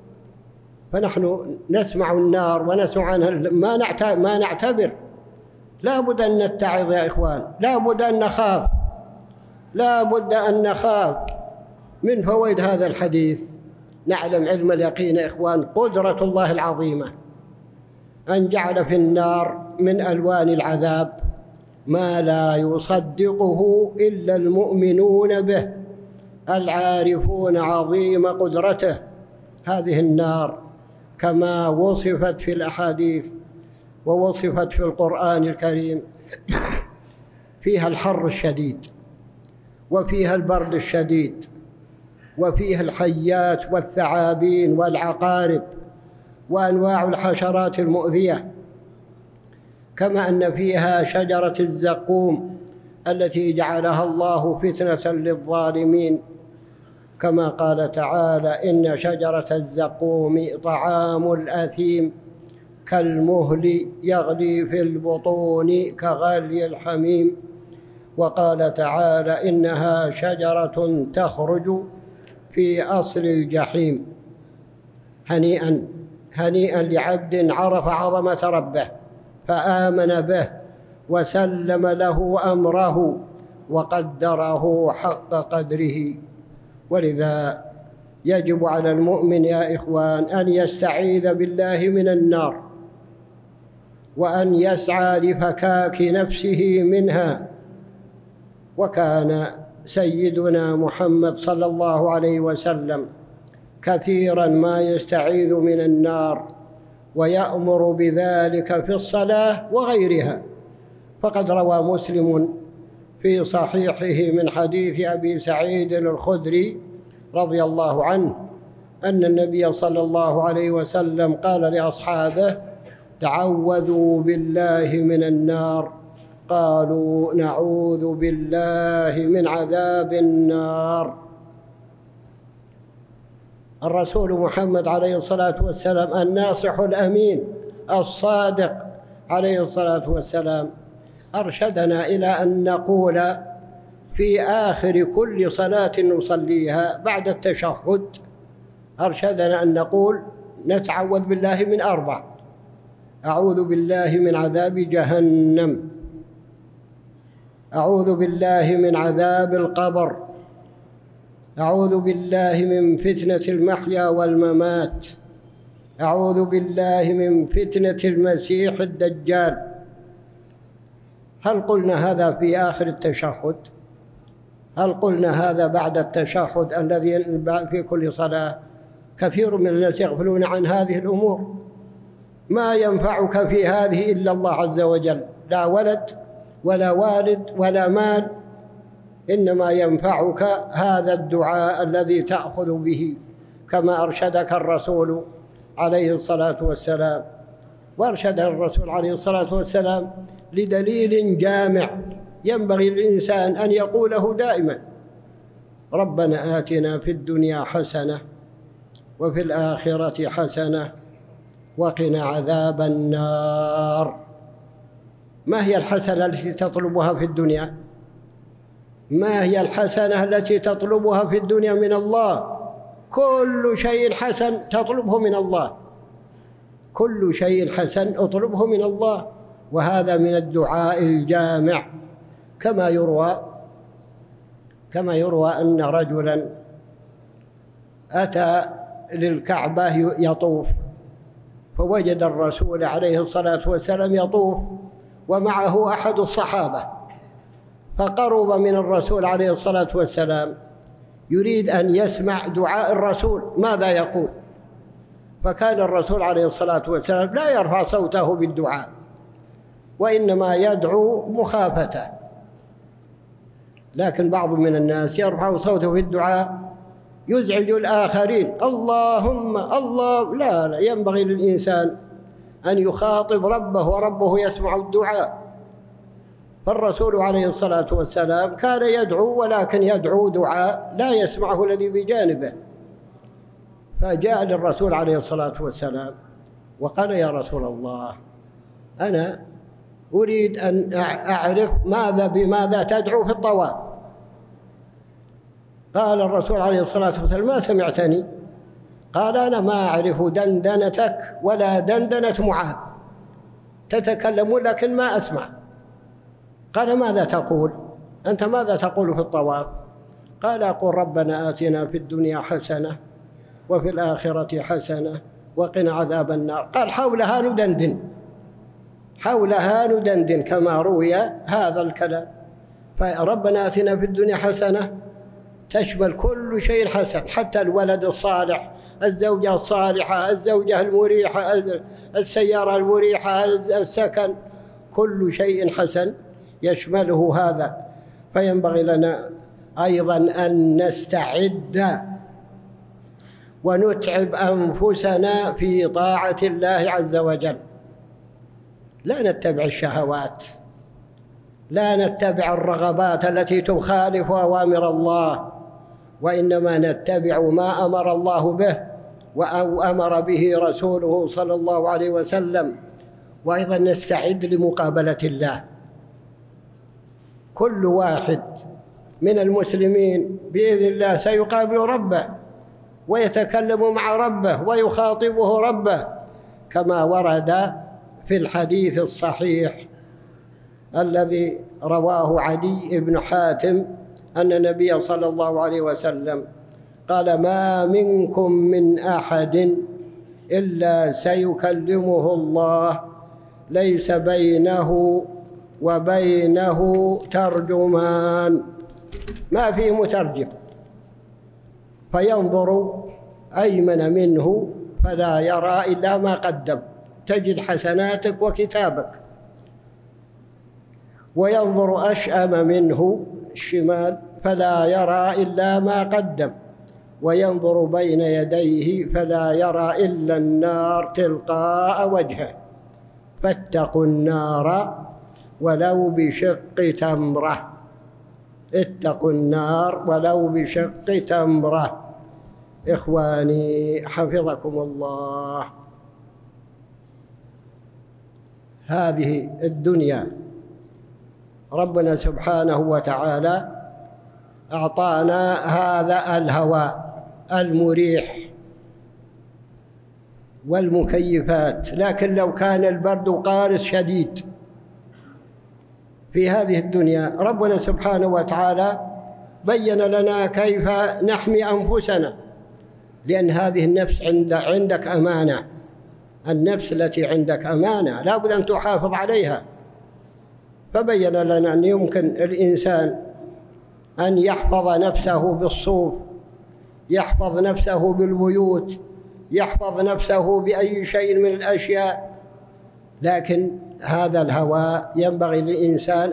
فنحن نسمع النار ونسمع عنها ما نعتبر. لا بد أن نتعظ يا إخوان، لا بد أن نخاف، لا بد أن نخاف. من فوائد هذا الحديث نعلم علم اليقين يا إخوان قدرة الله العظيمة أن جعل في النار من ألوان العذاب ما لا يصدقه إلا المؤمنون به العارفون عظيم قدرته. هذه النار كما وصفت في الأحاديث ووصفت في القرآن الكريم فيها الحر الشديد، وفيها البرد الشديد، وفيها الحيات والثعابين والعقارب وأنواع الحشرات المؤذية، كما أن فيها شجرة الزقوم التي جعلها الله فتنة للظالمين، كما قال تعالى: إن شجرة الزقوم طعام الأثيم كالمهل يغلي في البطون كغلي الحميم. وقال تعالى: إنها شجرة تخرج في أصل الجحيم. هنيئا لعبد عرف عظمة ربه فآمن به وسلم له أمره وقدره حق قدره. ولذا يجب على المؤمن يا إخوان أن يستعيذ بالله من النار، وأن يسعى لفكاك نفسه منها. وكان سيدنا محمد صلى الله عليه وسلم كثيرا ما يستعيذ من النار ويأمر بذلك في الصلاة وغيرها. فقد روى مسلم في صحيحه من حديث أبي سعيد الخدري رضي الله عنه أن النبي صلى الله عليه وسلم قال لأصحابه: تعوذوا بالله من النار. قالوا: نعوذ بالله من عذاب النار. الرسول محمد عليه الصلاة والسلام الناصح الأمين الصادق عليه الصلاة والسلام أرشدنا إلى أن نقول في آخر كل صلاة نصليها بعد التشهد، أرشدنا أن نقول نتعوذ بالله من 4: أعوذ بالله من عذاب جهنم، أعوذ بالله من عذاب القبر، أعوذ بالله من فتنة المحيا والممات، أعوذ بالله من فتنة المسيح الدجال. هل قلنا هذا في آخر التشهد؟ هل قلنا هذا بعد التشهد الذي في كل صلاة؟ كثير من الناس يغفلون عن هذه الأمور. ما ينفعك في هذه إلا الله عز وجل، لا ولد ولا والد ولا مال، إنما ينفعك هذا الدعاء الذي تأخذ به كما أرشدك الرسول عليه الصلاة والسلام. وارشد الرسول عليه الصلاة والسلام لدليل جامع ينبغي للإنسان أن يقوله دائما: ربنا آتنا في الدنيا حسنة وفي الآخرة حسنة وقنا عذاب النار. ما هي الحسنة التي تطلبها في الدنيا؟ ما هي الحسنة التي تطلبها في الدنيا من الله؟ كل شيء حسن تطلبه من الله، كل شيء حسن اطلبه من الله، وهذا من الدعاء الجامع. كما يروى أن رجلا أتى للكعبة يطوف، فوجد الرسول عليه الصلاة والسلام يطوف ومعه أحد الصحابة، فقرب من الرسول عليه الصلاة والسلام يريد أن يسمع دعاء الرسول ماذا يقول، فكان الرسول عليه الصلاة والسلام لا يرفع صوته بالدعاء، وإنما يدعو مخافة. لكن بعض من الناس يرفع صوته في الدعاء يزعج الآخرين: اللهم الله. لا، ينبغي للإنسان أن يخاطب ربه وربه يسمع الدعاء. فالرسول عليه الصلاة والسلام كان يدعو، ولكن يدعو دعاء لا يسمعه الذي بجانبه. فجاء للرسول عليه الصلاة والسلام وقال: يا رسول الله، أنا أريد أن أعرف بماذا تدعو في الطواف. قال الرسول عليه الصلاة والسلام: ما سمعتني؟ قال: أنا ما أعرف دندنتك ولا دندنة معاذ، تتكلمون لكن ما أسمع. قال: ماذا تقول؟ أنت ماذا تقول في الطواف؟ قال: أقول ربنا آتنا في الدنيا حسنة وفي الآخرة حسنة وقنا عذاب النار. قال: حولها ندندن كما روي هذا الكلام. فربنا آتنا في الدنيا حسنة تشمل كل شيء حسن، حتى الولد الصالح، الزوجة الصالحة، الزوجة المريحة، السيارة المريحة، السكن، كل شيء حسن يشمله هذا. فينبغي لنا أيضا أن نستعد ونتعب أنفسنا في طاعة الله عز وجل، لا نتبع الشهوات، لا نتبع الرغبات التي تخالف أوامر الله، وإنما نتبع ما أمر الله به وأمر به رسوله صلى الله عليه وسلم. وأيضا نستعد لمقابلة الله. كل واحد من المسلمين بإذن الله سيقابل ربه ويتكلم مع ربه ويخاطبه ربه، كما ورد في الحديث الصحيح الذي رواه عدي بن حاتم أن النبي صلى الله عليه وسلم قال: ما منكم من أحد إلا سيكلمه الله ليس بينه وبينه ترجمان، ما في مترجم، فينظر أيمن منه فلا يرى إلا ما قدم، تجد حسناتك وكتابك، وينظر أشأم منه الشمال فلا يرى إلا ما قدم، وينظر بين يديه فلا يرى إلا النار تلقاء وجهه، فاتقوا النار ولو بشق تمرة. اتقوا النار ولو بشق تمرة. إخواني حفظكم الله، هذه الدنيا ربنا سبحانه وتعالى أعطانا هذا الهواء المريح والمكيفات، لكن لو كان البرد قارس شديد في هذه الدنيا ربنا سبحانه وتعالى بين لنا كيف نحمي أنفسنا، لأن هذه النفس عندك أمانة، النفس التي عندك أمانة لا بد أن تحافظ عليها. فبين لنا أن يمكن الإنسان أن يحفظ نفسه بالصوف، يحفظ نفسه بالبيوت، يحفظ نفسه بأي شيء من الأشياء، لكن هذا الهواء ينبغي للإنسان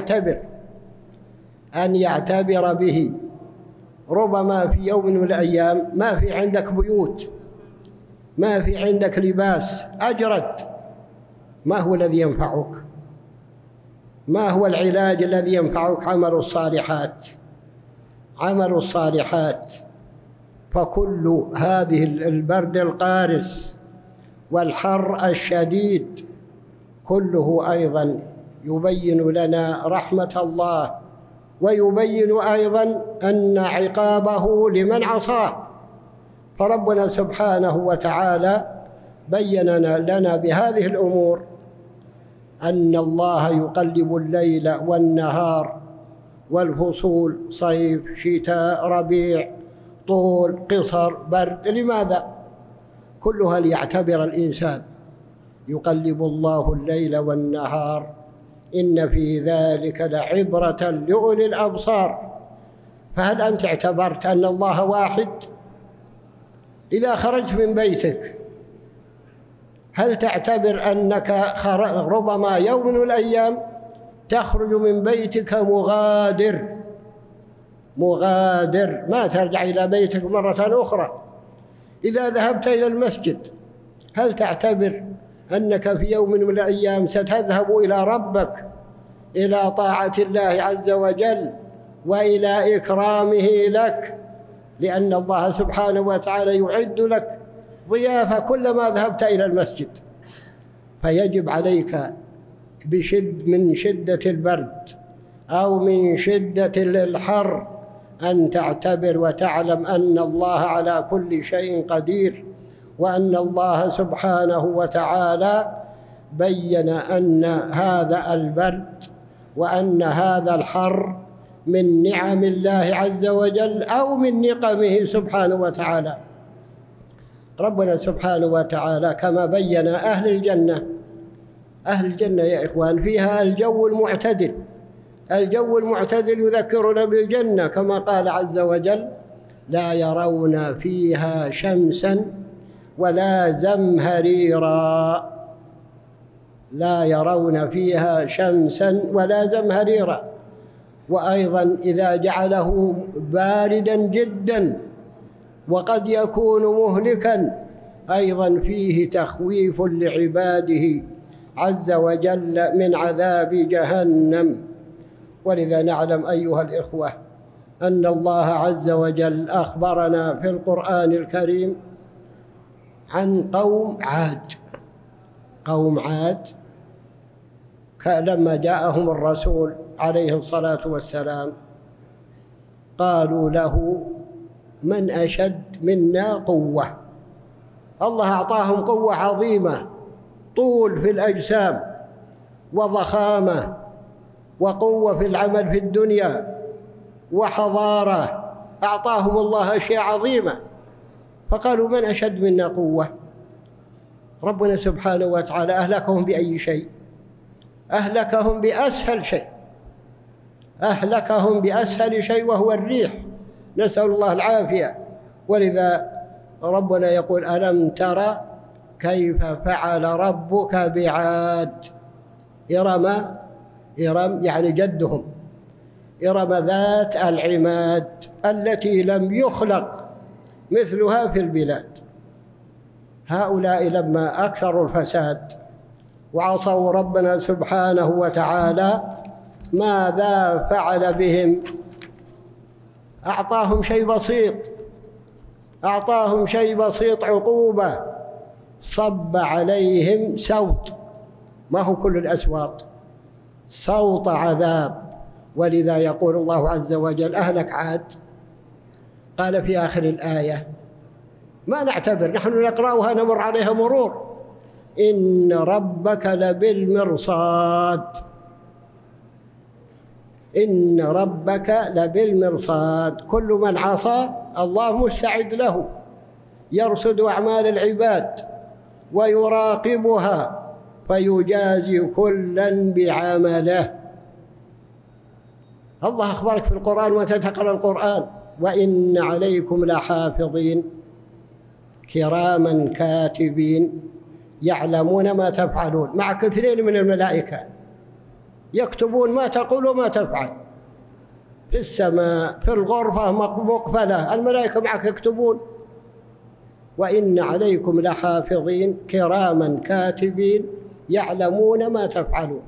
أن يعتبر به. ربما في يوم من الأيام ما في عندك بيوت، ما في عندك لباس أجرد، ما هو الذي ينفعك؟ ما هو العلاج الذي ينفعك؟ عمل الصالحات، عمل الصالحات. فكل هذه البرد القارس والحر الشديد كله أيضا يبين لنا رحمة الله، ويبين أيضا أن عقابه لمن عصاه. فربنا سبحانه وتعالى بين لنا بهذه الأمور أن الله يقلب الليل والنهار والفصول، صيف شتاء ربيع، طول قصر برد. لماذا؟ كلها ليعتبر الإنسان. يقلب الله الليل والنهار إن في ذلك لعبرة لأولي الأبصار. فهل أنت اعتبرت أن الله واحد؟ إذا خرجت من بيتك هل تعتبر أنك ربما يوم من الأيام تخرج من بيتك مغادر ما ترجع إلى بيتك مرة أخرى؟ إذا ذهبت إلى المسجد هل تعتبر أنك في يوم من الأيام ستذهب إلى ربك، إلى طاعة الله عز وجل وإلى إكرامه لك، لأن الله سبحانه وتعالى يعد لك ضيافة كلما ذهبت إلى المسجد؟ فيجب عليك من شدة البرد أو من شدة الحر أن تعتبر وتعلم أن الله على كل شيء قدير، وأن الله سبحانه وتعالى بين أن هذا البرد وأن هذا الحر من نعم الله عز وجل أو من نقمه سبحانه وتعالى. ربنا سبحانه وتعالى كما بين أهل الجنة يا إخوان فيها الجو المعتدل. الجو المعتدل يذكرنا بالجنة كما قال عز وجل: لا يرون فيها شمسا ولا زمهريرا. لا يرون فيها شمسا ولا زمهريرا. وأيضا إذا جعله باردا جدا وقد يكون مهلكا أيضا فيه تخويف لعباده عز وجل من عذاب جهنم. ولذا نعلم أيها الإخوة أن الله عز وجل أخبرنا في القرآن الكريم عن قوم عاد لما جاءهم الرسول عليه الصلاة والسلام قالوا له: من أشد منا قوة؟ الله أعطاهم قوة عظيمة، طول في الأجسام وضخامة وقوة في العمل في الدنيا وحضارة، أعطاهم الله أشياء عظيمة. فقالوا: من أشد منا قوة؟ ربنا سبحانه وتعالى أهلكهم بأي شيء؟ أهلكهم بأسهل شيء، أهلكهم بأسهل شيء وهو الريح، نسأل الله العافية. ولذا ربنا يقول: ألم ترى كيف فعل ربك بعاد؟ إرم يعني جدهم، إرم ذات العماد التي لم يخلق مثلها في البلاد. هؤلاء لما أكثروا الفساد وعصوا ربنا سبحانه وتعالى ماذا فعل بهم؟ أعطاهم شيء بسيط عقوبة، صب عليهم سوط، ما هو كل الأسواط، سوط عذاب. ولذا يقول الله عز وجل: أهلك عاد. قال في آخر الآية: ما نعتبر، نحن نقرأها نمر عليها مرور، إن ربك لبالمرصاد. إن ربك لبالمرصاد. كل من عصى الله مستعد له، يرصد أعمال العباد ويراقبها فيجازي كلا بعمله. الله أخبرك في القرآن وتتقرأ القرآن: وإن عليكم لحافظين كراما كاتبين يعلمون ما تفعلون. معك 2 من الملائكة يكتبون ما تقول وما تفعل، في السماء في الغرفة مقفلة، الملائكة معك يكتبون. وإن عليكم لحافظين كراما كاتبين يعلمون ما تفعلون.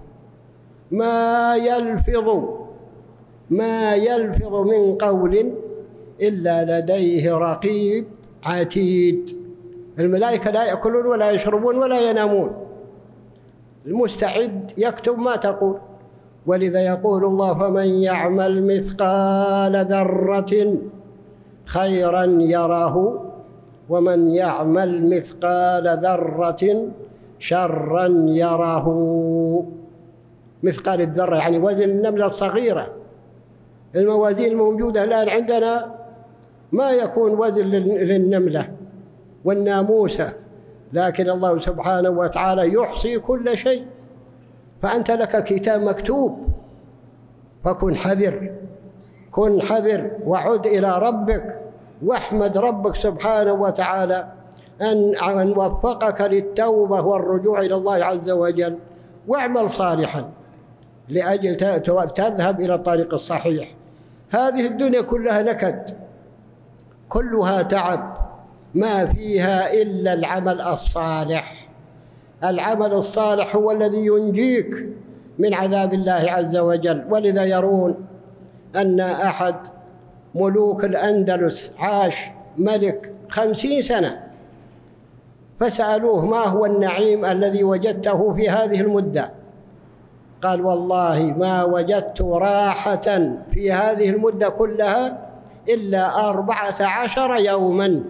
ما يلفظ من قول إلا لديه رقيب عتيد. الملائكة لا يأكلون ولا يشربون ولا ينامون، المستعد يكتب ما تقول. ولذا يقول الله: فمن يعمل مثقال ذرة خيرا يره ومن يعمل مثقال ذرة شرا يره. مثقال الذرة يعني وزن النملة الصغيرة. الموازين الموجودة الآن عندنا ما يكون وزن للنملة والناموسة، لكن الله سبحانه وتعالى يحصي كل شيء. فأنت لك كتاب مكتوب، فكن حذر، كن حذر وعد إلى ربك، واحمد ربك سبحانه وتعالى أن وفقك للتوبة والرجوع إلى الله عز وجل، واعمل صالحا لأجل تذهب إلى الطريق الصحيح. هذه الدنيا كلها نكد، كلها تعب، ما فيها إلا العمل الصالح. العمل الصالح هو الذي ينجيك من عذاب الله عز وجل. ولذا يرون أن أحد ملوك الأندلس عاش ملك 50 سنة، فسألوه: ما هو النعيم الذي وجدته في هذه المدة؟ قال: والله ما وجدت راحة في هذه المدة كلها إلا 14 يوما.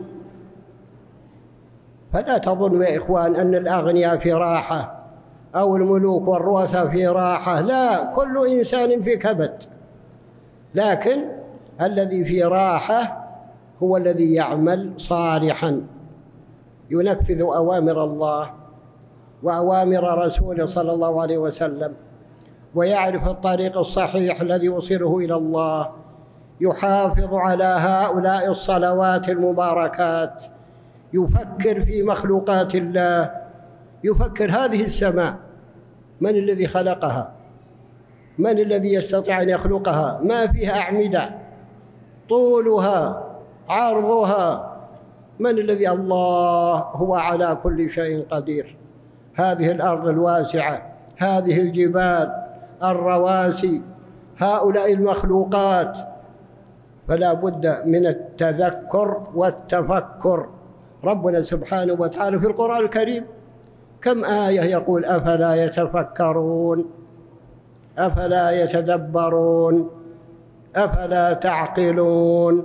فلا تظن يا إخوان أن الأغنياء في راحة أو الملوك والرؤساء في راحة، لا، كل إنسان في كبد، لكن الذي في راحة هو الذي يعمل صالحا، ينفذ أوامر الله وأوامر رسوله صلى الله عليه وسلم، ويعرف الطريق الصحيح الذي يوصله إلى الله، يحافظ على هؤلاء الصلوات المباركات، يفكر في مخلوقات الله، يفكر هذه السماء من الذي خلقها؟ من الذي يستطيع أن يخلقها؟ ما فيها أعمدة، طولها عرضها، من الذي؟ الله هو على كل شيء قدير. هذه الأرض الواسعة، هذه الجبال الرواسي، هؤلاء المخلوقات، فلا بد من التذكر والتفكر. ربنا سبحانه وتعالى في القرآن الكريم كم آية يقول: أفلا يتفكرون، أفلا يتدبرون، أفلا تعقلون.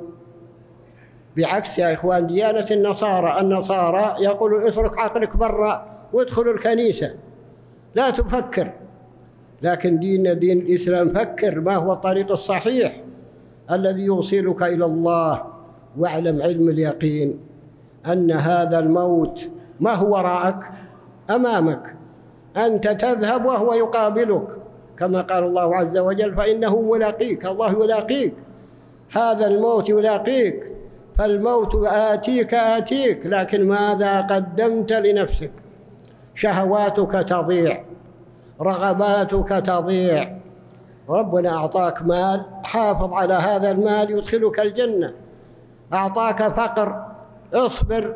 بعكس يا إخوان ديانة النصارى يقولون: اترك عقلك برا وادخلوا الكنيسة، لا تفكر. لكن دين الإسلام فكر، ما هو الطريق الصحيح الذي يوصلك إلى الله. واعلم علم اليقين أن هذا الموت ما هو وراءك، أمامك، أنت تذهب وهو يقابلك، كما قال الله عز وجل: فإنه ملاقيك. الله يلاقيك، هذا الموت يلاقيك. فالموت آتيك، لكن ماذا قدمت لنفسك؟ شهواتك تضيع، رغباتك تضيع. ربنا أعطاك مال، حافظ على هذا المال يدخلك الجنة. أعطاك فقر، اصبر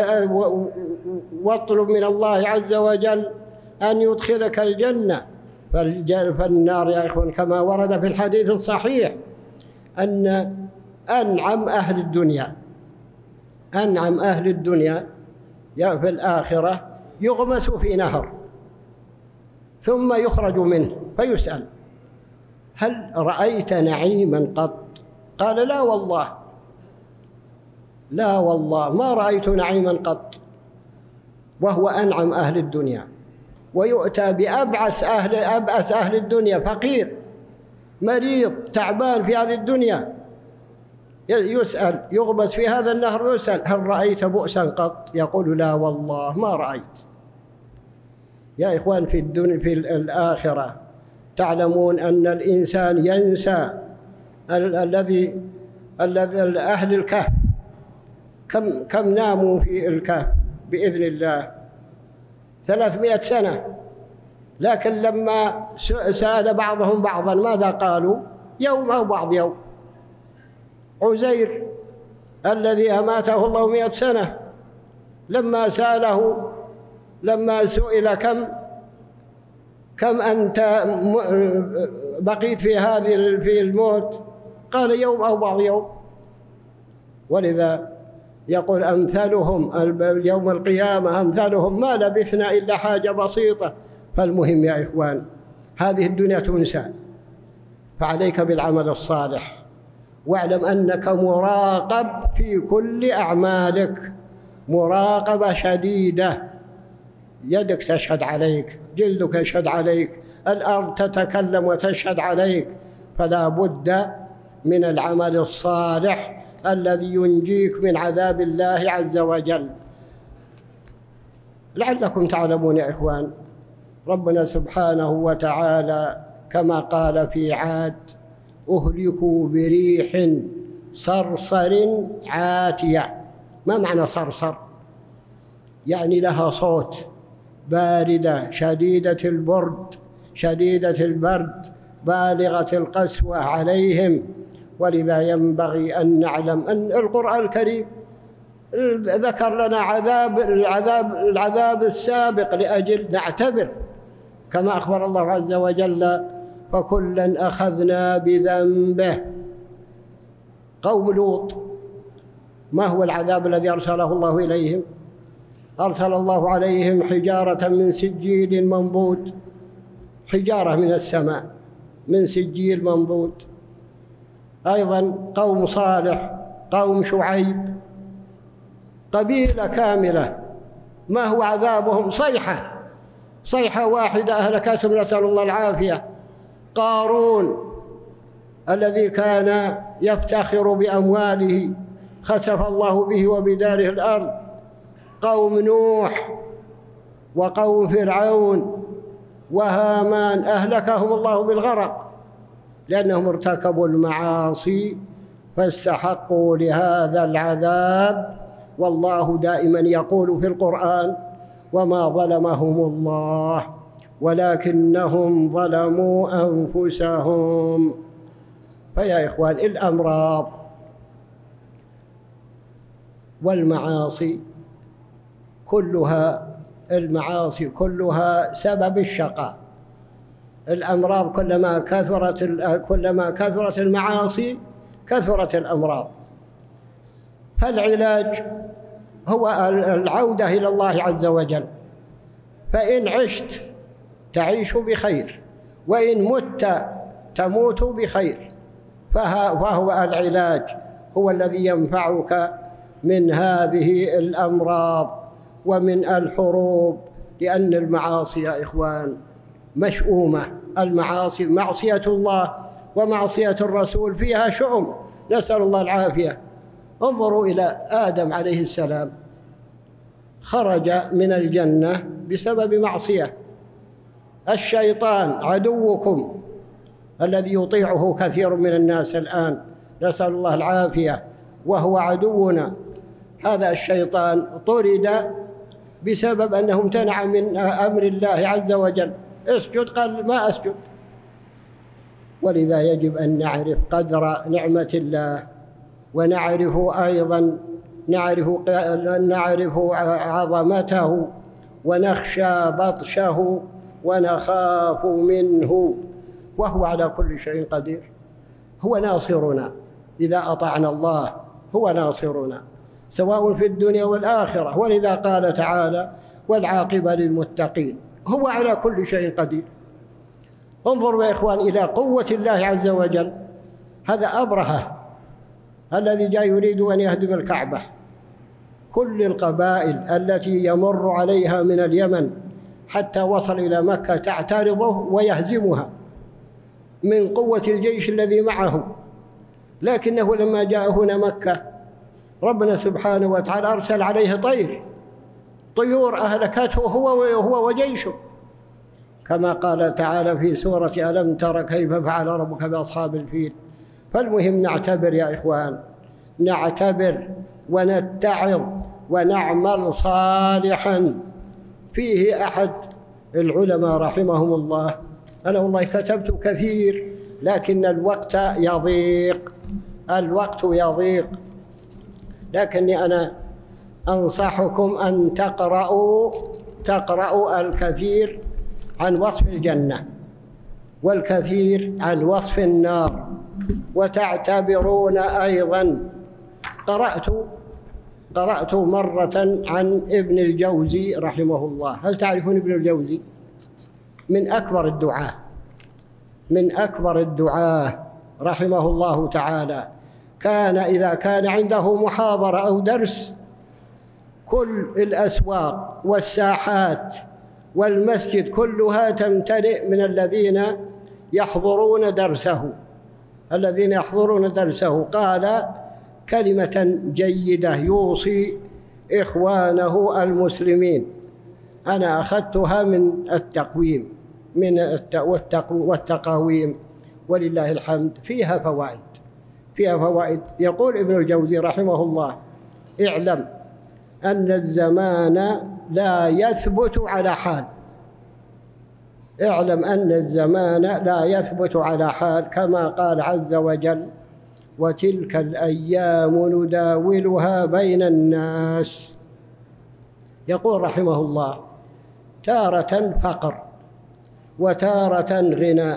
واطلب من الله عز وجل أن يدخلك الجنة. فالنار يا إخوان كما ورد في الحديث الصحيح أن أنعم أهل الدنيا في الآخرة يغمس في نهر ثم يخرج منه فيسأل: هل رأيت نعيما قط؟ قال: لا والله ما رأيت نعيما قط. وهو أنعم أهل الدنيا. ويؤتى بأبعس أهل الدنيا، فقير مريض تعبان في هذه الدنيا، يسأل، يغمس في هذا النهر ويسأل: هل رأيت بؤسا قط؟ يقول: لا والله ما رأيت. يا إخوان في الآخرة تعلمون أن الإنسان ينسى الذي أهل الكهف كم ناموا في الكهف بإذن الله 300 سنة، لكن لما سأل بعضهم بعضا ماذا قالوا؟ يوم أو بعض يوم. عزير الذي أماته الله 100 سنة لما سئل كم كم أنت بقيت في الموت؟ قال يوم أو بعض يوم. ولذا يقول أمثالهم يوم القيامة أمثالهم ما لبثنا إلا حاجة بسيطة. فالمهم يا إخوان، هذه الدنيا تنسى، فعليك بالعمل الصالح، واعلم أنك مراقب في كل أعمالك مراقبة شديدة. يدك تشهد عليك، جلدك يشهد عليك، الأرض تتكلم وتشهد عليك، فلا بد من العمل الصالح الذي ينجيك من عذاب الله عز وجل. لعلكم تعلمون يا إخوان، ربنا سبحانه وتعالى كما قال في عاد: أهلكوا بريح صرصر عاتية. ما معنى صرصر؟ يعني لها صوت، باردة شديدة البرد شديدة البرد بالغة القسوة عليهم. ولذا ينبغي أن نعلم أن القرآن الكريم ذكر لنا العذاب السابق لأجل نعتبر، كما أخبر الله عز وجل: فكلا أخذنا بذنبه. قوم لوط ما هو العذاب الذي أرسله الله إليهم؟ أرسل الله عليهم حجارة من سجيل منضود، حجارة من السماء من سجيل منضود. أيضا قوم صالح، قوم شعيب، قبيلة كاملة، ما هو عذابهم؟ صيحة واحدة أهلكتهم، نسأل الله العافية. قارون الذي كان يفتخر بأمواله خسف الله به وبداره الأرض. قوم نوح وقوم فرعون وهامان أهلكهم الله بالغرق لأنهم ارتكبوا المعاصي فاستحقوا لهذا العذاب. والله دائما يقول في القرآن: وما ظلمهم الله ولكنهم ظلموا أنفسهم. فيا إخوان، الأمراض والمعاصي المعاصي كلها سبب الشقاء. الأمراض كلما كثرت المعاصي كثرت الأمراض. فالعلاج هو العودة إلى الله عز وجل. فإن عشت تعيش بخير، وإن مت تموت بخير. فهو العلاج هو الذي ينفعك من هذه الأمراض ومن الحروب. لأن المعاصي يا إخوان مشؤومة. المعاصي معصية الله ومعصية الرسول فيها شؤم، نسأل الله العافية. انظروا إلى آدم عليه السلام، خرج من الجنة بسبب معصية. الشيطان عدوكم الذي يطيعه كثير من الناس الآن، نسأل الله العافية، وهو عدونا. هذا الشيطان طرد بسبب أنه امتنع من أمر الله عز وجل. اسجد، قال ما أسجد. ولذا يجب أن نعرف قدر نعمة الله، ونعرف أيضا نعرف عظمته، ونخشى بطشه ونخاف منه. وهو على كل شيء قدير، هو ناصرنا إذا أطعنا الله، هو ناصرنا سواء في الدنيا والآخرة. ولذا قال تعالى: والعاقبة للمتقين. هو على كل شيء قدير. انظروا يا إخوان إلى قوة الله عز وجل. هذا أبرهة الذي جاء يريد أن يهدم الكعبة. كل القبائل التي يمر عليها من اليمن حتى وصل إلى مكة تعترضه ويهزمها من قوة الجيش الذي معه. لكنه لما جاء هنا مكة ربنا سبحانه وتعالى أرسل عليه طيور أهلكته هو وجيشه، كما قال تعالى في سورة ألم تر كيف فعل ربك بأصحاب الفيل. فالمهم نعتبر يا إخوان، نعتبر ونتعظ ونعمل صالحا. فيه أحد العلماء رحمهم الله: أنا والله كتبت كثير لكن الوقت يضيق، لكني أنا أنصحكم أن تقرأوا الكثير عن وصف الجنة والكثير عن وصف النار. وتعتبرون أيضا، قرأت مرة عن ابن الجوزي رحمه الله. هل تعرفون ابن الجوزي؟ من أكبر الدعاة رحمه الله تعالى. كان إذا كان عنده محاضرة أو درس كل الأسواق والساحات والمسجد كلها تمتلئ من الذين يحضرون درسه. قال كلمة جيدة يوصي إخوانه المسلمين، أنا أخذتها من التقويم والتقاويم ولله الحمد، فيها فوائد. يقول ابن الجوزي رحمه الله: اعلم أن الزمان لا يثبت على حال، كما قال عز وجل: وتلك الأيام نداولها بين الناس. يقول رحمه الله: تارة فقر، وتارة غنى،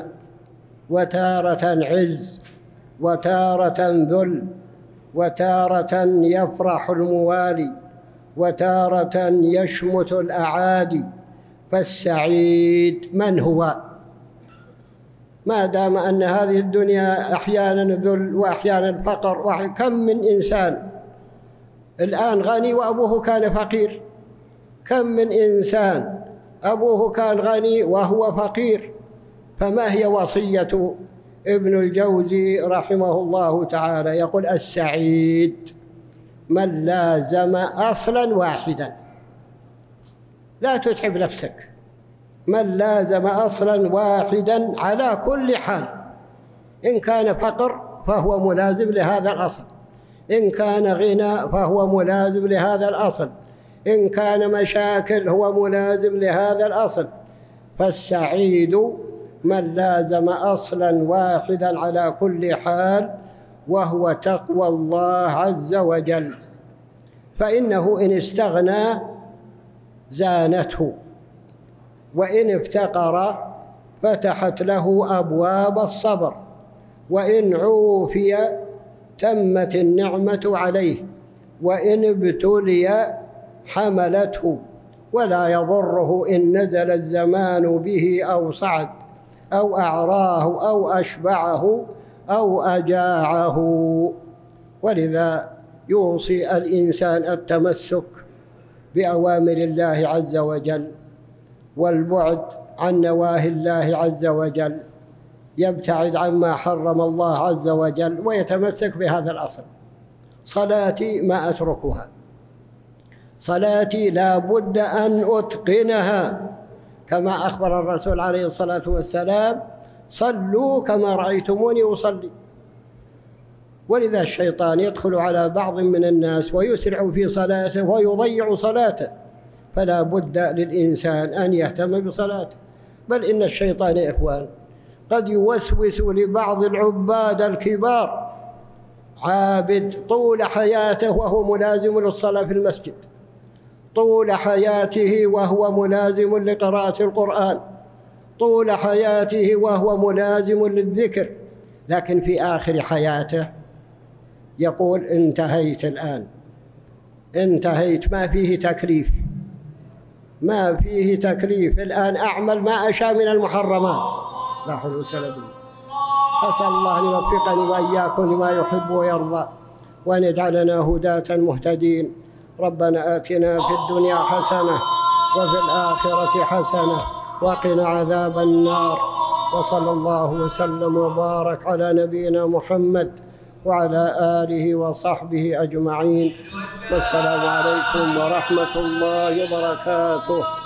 وتارة عز، وتارة ذل، وتارة يفرح الموالي، وتارة يشمت الأعادي. فالسعيد من هو؟ ما دام أن هذه الدنيا أحيانا ذل وأحيانا فقر. كم من إنسان الآن غني وأبوه كان فقير، كم من إنسان أبوه كان غني وهو فقير. فما هي وصية ابن الجوزي رحمه الله تعالى؟ يقول: السعيد من لازم أصلا واحدا. لا تتعب نفسك، من لازم أصلا واحدا على كل حال. إن كان فقر فهو ملازم لهذا الأصل، إن كان غنى فهو ملازم لهذا الأصل، إن كان مشاكل هو ملازم لهذا الأصل. فالسعيد من لازم أصلا واحدا على كل حال، وهو تقوى الله عز وجل. فإنه إن استغنى زانته، وإن افتقر فتحت له أبواب الصبر، وإن عوفي تمت النعمة عليه، وإن ابتلي حملته. ولا يضره إن نزل الزمان به أو صعد أو أعراه أو أشبعه أو أجاعه. ولذا يوصي الإنسان التمسك بأوامر الله عز وجل والبعد عن نواهي الله عز وجل، يبتعد عما حرم الله عز وجل ويتمسك بهذا الأصل. صلاتي ما أتركها، صلاتي لا بد أن أتقنها، كما أخبر الرسول عليه الصلاة والسلام: صلوا كما رأيتموني أصلي. ولذا الشيطان يدخل على بعض من الناس ويسرع في صلاته ويضيع صلاته، فلا بد للإنسان أن يهتم بصلاته. بل إن الشيطان يا إخوان قد يوسوس لبعض العباد الكبار، عابد طول حياته وهو ملازم للصلاة في المسجد، طول حياته وهو ملازم لقراءة القرآن، طول حياته وهو ملازم للذكر، لكن في آخر حياته يقول: انتهيت الآن، انتهيت، ما فيه تكليف، ما فيه تكليف، الآن أعمل ما أشاء من المحرمات. لا حول ولا قوة. أسأل الله أن يوفقني وإياكم لما يحب ويرضى، وأن يجعلنا هداة مهتدين. ربنا آتنا في الدنيا حسنة وفي الآخرة حسنة وقنا عذاب النار. وصلى الله وسلم وبارك على نبينا محمد وعلى آله وصحبه أجمعين. والسلام عليكم ورحمة الله وبركاته.